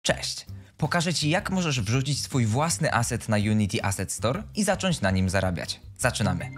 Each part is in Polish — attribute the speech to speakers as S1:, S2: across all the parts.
S1: Cześć! Pokażę Ci, jak możesz wrzucić swój własny asset na Unity Asset Store i zacząć na nim zarabiać. Zaczynamy!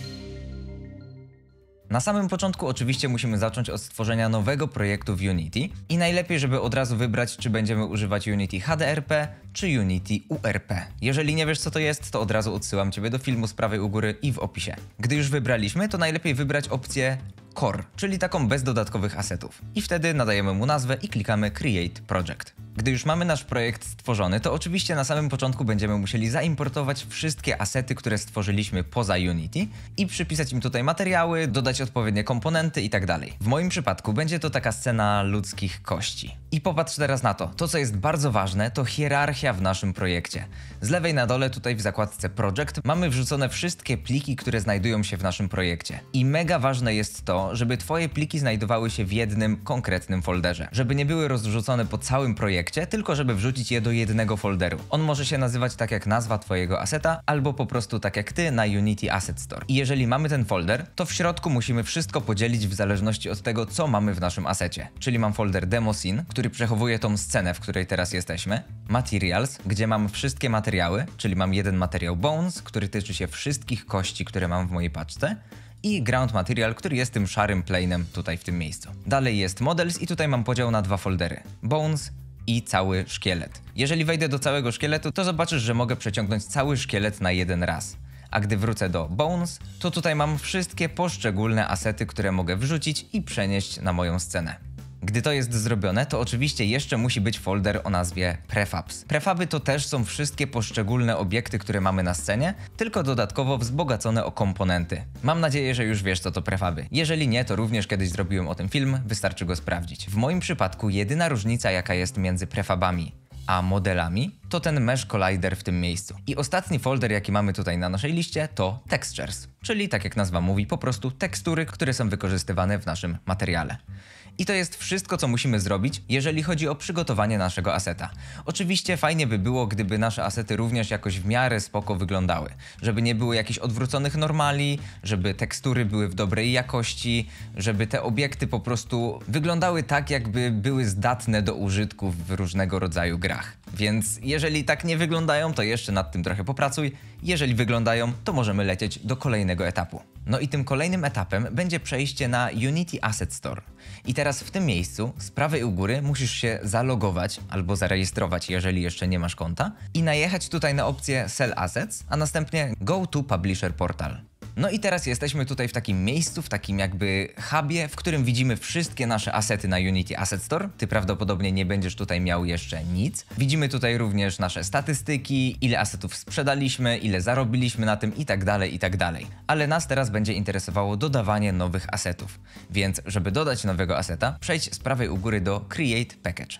S1: Na samym początku oczywiście musimy zacząć od stworzenia nowego projektu w Unity i najlepiej, żeby od razu wybrać, czy będziemy używać Unity HDRP czy Unity URP. Jeżeli nie wiesz, co to jest, to od razu odsyłam Ciebie do filmu z prawej u góry i w opisie. Gdy już wybraliśmy, to najlepiej wybrać opcję Core, czyli taką bez dodatkowych asetów. I wtedy nadajemy mu nazwę i klikamy Create Project. Gdy już mamy nasz projekt stworzony, to oczywiście na samym początku będziemy musieli zaimportować wszystkie asety, które stworzyliśmy poza Unity i przypisać im tutaj materiały, dodać odpowiednie komponenty itd. W moim przypadku będzie to taka scena ludzkich kości. I popatrz teraz na to. To, co jest bardzo ważne, to hierarchia w naszym projekcie. Z lewej na dole tutaj w zakładce Project mamy wrzucone wszystkie pliki, które znajdują się w naszym projekcie. I mega ważne jest to, żeby Twoje pliki znajdowały się w jednym konkretnym folderze. Żeby nie były rozrzucone po całym projekcie, tylko żeby wrzucić je do jednego folderu. On może się nazywać tak jak nazwa Twojego aseta, albo po prostu tak jak Ty na Unity Asset Store. I jeżeli mamy ten folder, to w środku musimy wszystko podzielić w zależności od tego, co mamy w naszym asecie. Czyli mam folder Demo Scene, który przechowuje tą scenę, w której teraz jesteśmy. Materials, gdzie mam wszystkie materiały, czyli mam jeden materiał Bones, który tyczy się wszystkich kości, które mam w mojej paczce. I Ground Material, który jest tym szarym planem tutaj w tym miejscu. Dalej jest Models i tutaj mam podział na dwa foldery. Bones i cały szkielet. Jeżeli wejdę do całego szkieletu, to zobaczysz, że mogę przeciągnąć cały szkielet na jeden raz. A gdy wrócę do Bones, to tutaj mam wszystkie poszczególne asety, które mogę wrzucić i przenieść na moją scenę. Gdy to jest zrobione, to oczywiście jeszcze musi być folder o nazwie Prefabs. Prefaby to też są wszystkie poszczególne obiekty, które mamy na scenie, tylko dodatkowo wzbogacone o komponenty. Mam nadzieję, że już wiesz, co to prefaby. Jeżeli nie, to również kiedyś zrobiłem o tym film, wystarczy go sprawdzić. W moim przypadku jedyna różnica, jaka jest między prefabami a modelami, to ten Mesh Collider w tym miejscu. I ostatni folder, jaki mamy tutaj na naszej liście, to Textures, czyli tak jak nazwa mówi, po prostu tekstury, które są wykorzystywane w naszym materiale. I to jest wszystko, co musimy zrobić, jeżeli chodzi o przygotowanie naszego aseta. Oczywiście fajnie by było, gdyby nasze asety również jakoś w miarę spoko wyglądały. Żeby nie było jakichś odwróconych normali, żeby tekstury były w dobrej jakości, żeby te obiekty po prostu wyglądały tak, jakby były zdatne do użytku w różnego rodzaju grach. Więc jeżeli tak nie wyglądają, to jeszcze nad tym trochę popracuj. Jeżeli wyglądają, to możemy lecieć do kolejnego etapu. No i tym kolejnym etapem będzie przejście na Unity Asset Store. I teraz w tym miejscu, z prawej u góry, musisz się zalogować albo zarejestrować, jeżeli jeszcze nie masz konta i najechać tutaj na opcję Sell Assets, a następnie Go to Publisher Portal. No i teraz jesteśmy tutaj w takim miejscu, w takim jakby hubie, w którym widzimy wszystkie nasze asety na Unity Asset Store. Ty prawdopodobnie nie będziesz tutaj miał jeszcze nic. Widzimy tutaj również nasze statystyki, ile asetów sprzedaliśmy, ile zarobiliśmy na tym i tak dalej. Ale nas teraz będzie interesowało dodawanie nowych asetów. Więc żeby dodać nowego aseta, przejdź z prawej u góry do Create Package.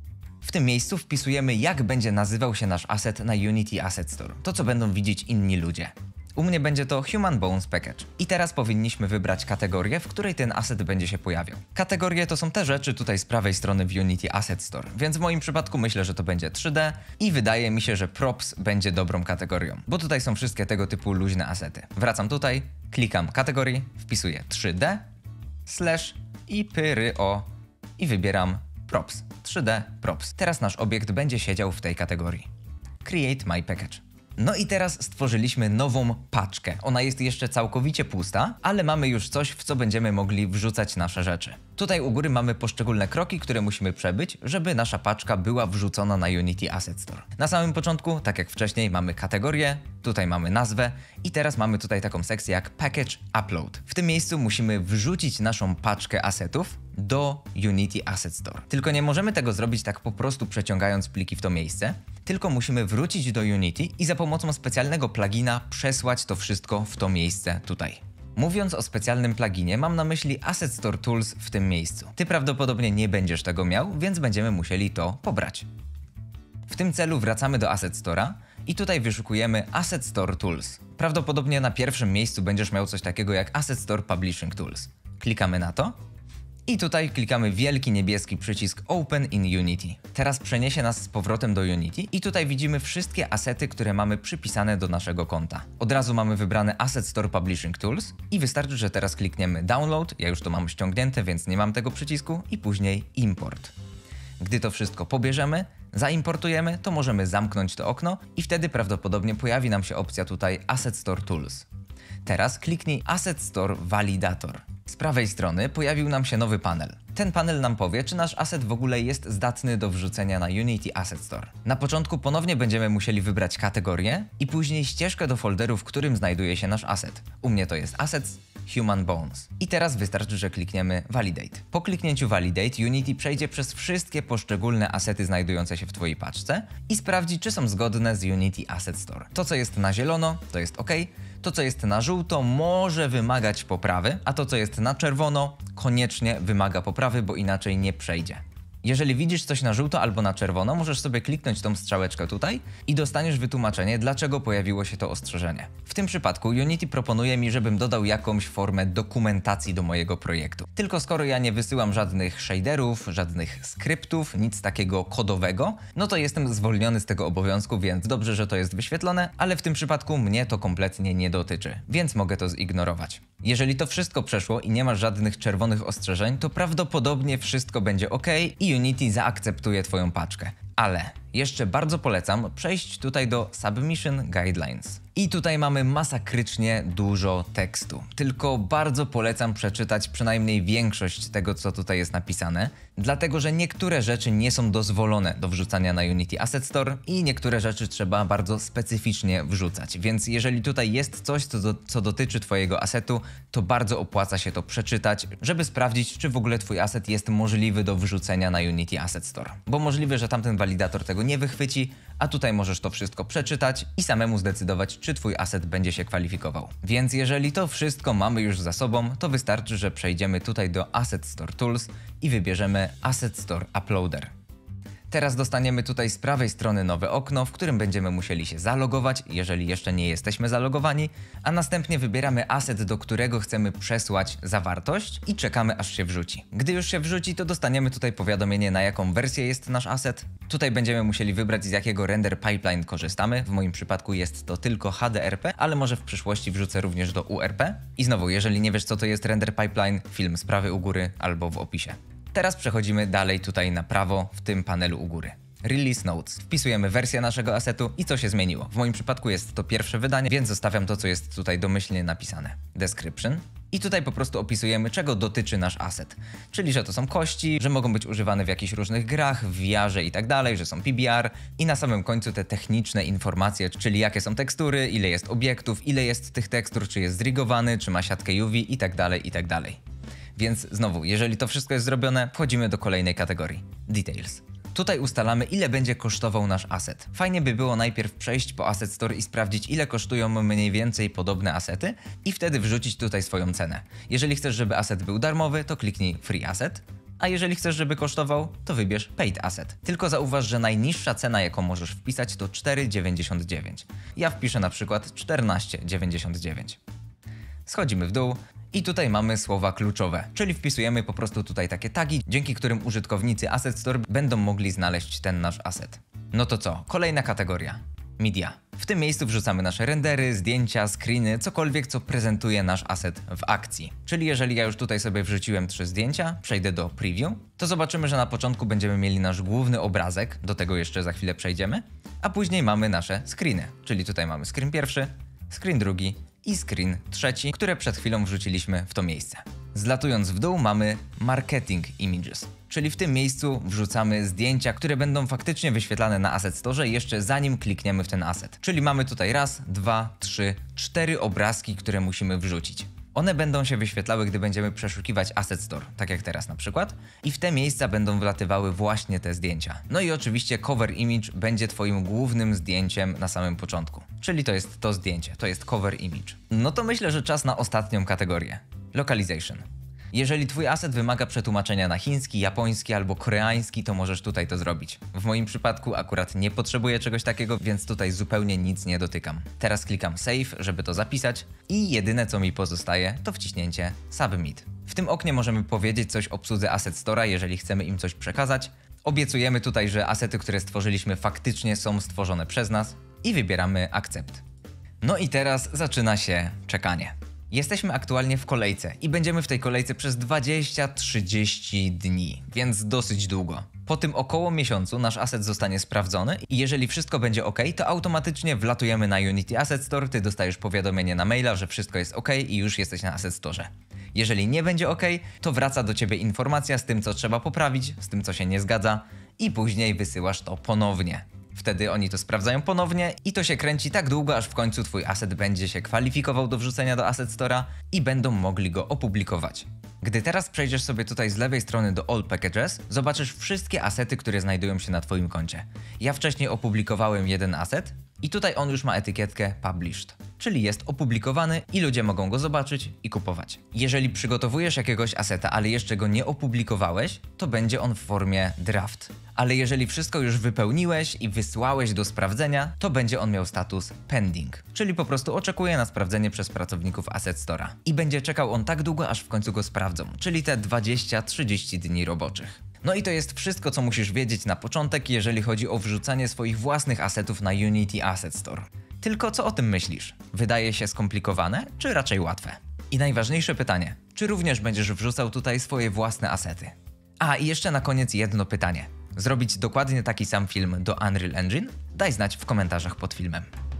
S1: W tym miejscu wpisujemy, jak będzie nazywał się nasz aset na Unity Asset Store. To, co będą widzieć inni ludzie. U mnie będzie to Human Bones Package. I teraz powinniśmy wybrać kategorię, w której ten asset będzie się pojawiał. Kategorie to są te rzeczy tutaj z prawej strony w Unity Asset Store, więc w moim przypadku myślę, że to będzie 3D i wydaje mi się, że Props będzie dobrą kategorią, bo tutaj są wszystkie tego typu luźne asety. Wracam tutaj, klikam kategorii, wpisuję 3D, i pyro i wybieram Props. 3D Props. Teraz nasz obiekt będzie siedział w tej kategorii. Create My Package. No i teraz stworzyliśmy nową paczkę. Ona jest jeszcze całkowicie pusta, ale mamy już coś, w co będziemy mogli wrzucać nasze rzeczy. Tutaj u góry mamy poszczególne kroki, które musimy przebyć, żeby nasza paczka była wrzucona na Unity Asset Store. Na samym początku, tak jak wcześniej, mamy kategorię, tutaj mamy nazwę i teraz mamy tutaj taką sekcję jak Package Upload. W tym miejscu musimy wrzucić naszą paczkę asetów do Unity Asset Store. Tylko nie możemy tego zrobić tak po prostu przeciągając pliki w to miejsce, tylko musimy wrócić do Unity i za pomocą specjalnego plugina przesłać to wszystko w to miejsce tutaj. Mówiąc o specjalnym pluginie, mam na myśli Asset Store Tools w tym miejscu. Ty prawdopodobnie nie będziesz tego miał, więc będziemy musieli to pobrać. W tym celu wracamy do Asset Store'a i tutaj wyszukujemy Asset Store Tools. Prawdopodobnie na pierwszym miejscu będziesz miał coś takiego jak Asset Store Publishing Tools. Klikamy na to. I tutaj klikamy wielki niebieski przycisk Open in Unity. Teraz przeniesie nas z powrotem do Unity i tutaj widzimy wszystkie asety, które mamy przypisane do naszego konta. Od razu mamy wybrane Asset Store Publishing Tools i wystarczy, że teraz klikniemy Download, ja już to mam ściągnięte, więc nie mam tego przycisku i później Import. Gdy to wszystko pobierzemy, zaimportujemy, to możemy zamknąć to okno i wtedy prawdopodobnie pojawi nam się opcja tutaj Asset Store Tools. Teraz kliknij Asset Store Validator. Z prawej strony pojawił nam się nowy panel. Ten panel nam powie, czy nasz asset w ogóle jest zdatny do wrzucenia na Unity Asset Store. Na początku ponownie będziemy musieli wybrać kategorię i później ścieżkę do folderu, w którym znajduje się nasz asset. U mnie to jest Assets Human Bones. I teraz wystarczy, że klikniemy Validate. Po kliknięciu Validate Unity przejdzie przez wszystkie poszczególne asety znajdujące się w Twojej paczce i sprawdzi, czy są zgodne z Unity Asset Store. To, co jest na zielono, to jest OK. To, co jest na żółto, może wymagać poprawy, a to, co jest na czerwono, koniecznie wymaga poprawy, bo inaczej nie przejdzie. Jeżeli widzisz coś na żółto albo na czerwono, możesz sobie kliknąć tą strzałeczkę tutaj i dostaniesz wytłumaczenie, dlaczego pojawiło się to ostrzeżenie. W tym przypadku Unity proponuje mi, żebym dodał jakąś formę dokumentacji do mojego projektu. Tylko skoro ja nie wysyłam żadnych shaderów, żadnych skryptów, nic takiego kodowego, no to jestem zwolniony z tego obowiązku, więc dobrze, że to jest wyświetlone, ale w tym przypadku mnie to kompletnie nie dotyczy, więc mogę to zignorować. Jeżeli to wszystko przeszło i nie masz żadnych czerwonych ostrzeżeń, to prawdopodobnie wszystko będzie OK i Unity zaakceptuje Twoją paczkę. Ale jeszcze bardzo polecam przejść tutaj do Submission Guidelines. I tutaj mamy masakrycznie dużo tekstu. Tylko bardzo polecam przeczytać przynajmniej większość tego, co tutaj jest napisane, dlatego że niektóre rzeczy nie są dozwolone do wrzucania na Unity Asset Store i niektóre rzeczy trzeba bardzo specyficznie wrzucać. Więc jeżeli tutaj jest coś, co dotyczy Twojego asetu, to bardzo opłaca się to przeczytać, żeby sprawdzić, czy w ogóle Twój aset jest możliwy do wrzucenia na Unity Asset Store. Bo możliwe, że tamten walidator tego nie wychwyci, a tutaj możesz to wszystko przeczytać i samemu zdecydować, czy Twój asset będzie się kwalifikował. Więc jeżeli to wszystko mamy już za sobą, to wystarczy, że przejdziemy tutaj do Asset Store Tools i wybierzemy Asset Store Uploader. Teraz dostaniemy tutaj z prawej strony nowe okno, w którym będziemy musieli się zalogować, jeżeli jeszcze nie jesteśmy zalogowani, a następnie wybieramy asset, do którego chcemy przesłać zawartość i czekamy, aż się wrzuci. Gdy już się wrzuci, to dostaniemy tutaj powiadomienie, na jaką wersję jest nasz asset. Tutaj będziemy musieli wybrać, z jakiego render pipeline korzystamy. W moim przypadku jest to tylko HDRP, ale może w przyszłości wrzucę również do URP. I znowu, jeżeli nie wiesz, co to jest render pipeline, film z prawej u góry albo w opisie. Teraz przechodzimy dalej tutaj na prawo w tym panelu u góry. Release Notes. Wpisujemy wersję naszego asetu i co się zmieniło. W moim przypadku jest to pierwsze wydanie, więc zostawiam to, co jest tutaj domyślnie napisane. Description. I tutaj po prostu opisujemy, czego dotyczy nasz aset. Czyli, że to są kości, że mogą być używane w jakichś różnych grach, w VR-ze i tak dalej, że są PBR. I na samym końcu te techniczne informacje, czyli jakie są tekstury, ile jest obiektów, ile jest tych tekstur, czy jest zrigowany, czy ma siatkę UV i tak dalej, i tak dalej. Więc znowu, jeżeli to wszystko jest zrobione, wchodzimy do kolejnej kategorii. Details. Tutaj ustalamy, ile będzie kosztował nasz asset. Fajnie by było najpierw przejść po Asset Store i sprawdzić, ile kosztują mniej więcej podobne asety i wtedy wrzucić tutaj swoją cenę. Jeżeli chcesz, żeby asset był darmowy, to kliknij Free Asset, a jeżeli chcesz, żeby kosztował, to wybierz Paid Asset. Tylko zauważ, że najniższa cena, jaką możesz wpisać, to 4,99. Ja wpiszę na przykład 14,99. Schodzimy w dół. I tutaj mamy słowa kluczowe, czyli wpisujemy po prostu tutaj takie tagi, dzięki którym użytkownicy Asset Store będą mogli znaleźć ten nasz asset. No to co? Kolejna kategoria. Media. W tym miejscu wrzucamy nasze rendery, zdjęcia, screeny, cokolwiek, co prezentuje nasz asset w akcji. Czyli jeżeli ja już tutaj sobie wrzuciłem 3 zdjęcia, przejdę do Preview, to zobaczymy, że na początku będziemy mieli nasz główny obrazek, do tego jeszcze za chwilę przejdziemy, a później mamy nasze screeny, czyli tutaj mamy screen pierwszy, screen drugi i screen trzeci, które przed chwilą wrzuciliśmy w to miejsce. Zlatując w dół mamy Marketing Images, czyli w tym miejscu wrzucamy zdjęcia, które będą faktycznie wyświetlane na Asset Store jeszcze zanim klikniemy w ten asset. Czyli mamy tutaj 1, 2, 3, 4 obrazki, które musimy wrzucić. One będą się wyświetlały, gdy będziemy przeszukiwać Asset Store, tak jak teraz na przykład, i w te miejsca będą wlatywały właśnie te zdjęcia. No i oczywiście cover image będzie Twoim głównym zdjęciem na samym początku, czyli to jest to zdjęcie, to jest cover image. No to myślę, że czas na ostatnią kategorię. Localization. Jeżeli Twój asset wymaga przetłumaczenia na chiński, japoński albo koreański, to możesz tutaj to zrobić. W moim przypadku akurat nie potrzebuję czegoś takiego, więc tutaj zupełnie nic nie dotykam. Teraz klikam Save, żeby to zapisać i jedyne co mi pozostaje to wciśnięcie Submit. W tym oknie możemy powiedzieć coś obsłudze Asset Store'a, jeżeli chcemy im coś przekazać. Obiecujemy tutaj, że asety, które stworzyliśmy faktycznie są stworzone przez nas i wybieramy Accept. No i teraz zaczyna się czekanie. Jesteśmy aktualnie w kolejce i będziemy w tej kolejce przez 20-30 dni, więc dosyć długo. Po tym około miesiącu nasz asset zostanie sprawdzony i jeżeli wszystko będzie ok, to automatycznie wlatujemy na Unity Asset Store, ty dostajesz powiadomienie na maila, że wszystko jest ok i już jesteś na Asset Store. Jeżeli nie będzie ok, to wraca do ciebie informacja z tym, co trzeba poprawić, z tym, co się nie zgadza i później wysyłasz to ponownie. Wtedy oni to sprawdzają ponownie i to się kręci tak długo, aż w końcu twój asset będzie się kwalifikował do wrzucenia do Asset Store'a i będą mogli go opublikować. Gdy teraz przejdziesz sobie tutaj z lewej strony do All Packages, zobaczysz wszystkie asety, które znajdują się na twoim koncie. Ja wcześniej opublikowałem jeden asset i tutaj on już ma etykietkę Published, czyli jest opublikowany i ludzie mogą go zobaczyć i kupować. Jeżeli przygotowujesz jakiegoś aseta, ale jeszcze go nie opublikowałeś, to będzie on w formie draft. Ale jeżeli wszystko już wypełniłeś i wysłałeś do sprawdzenia, to będzie on miał status pending, czyli po prostu oczekuje na sprawdzenie przez pracowników Asset Store'a. I będzie czekał on tak długo, aż w końcu go sprawdzą, czyli te 20-30 dni roboczych. No i to jest wszystko, co musisz wiedzieć na początek, jeżeli chodzi o wrzucanie swoich własnych asetów na Unity Asset Store. Tylko co o tym myślisz? Wydaje się skomplikowane, czy raczej łatwe? I najważniejsze pytanie, czy również będziesz wrzucał tutaj swoje własne asety? A i jeszcze na koniec jedno pytanie. Zrobić dokładnie taki sam film do Unreal Engine? Daj znać w komentarzach pod filmem.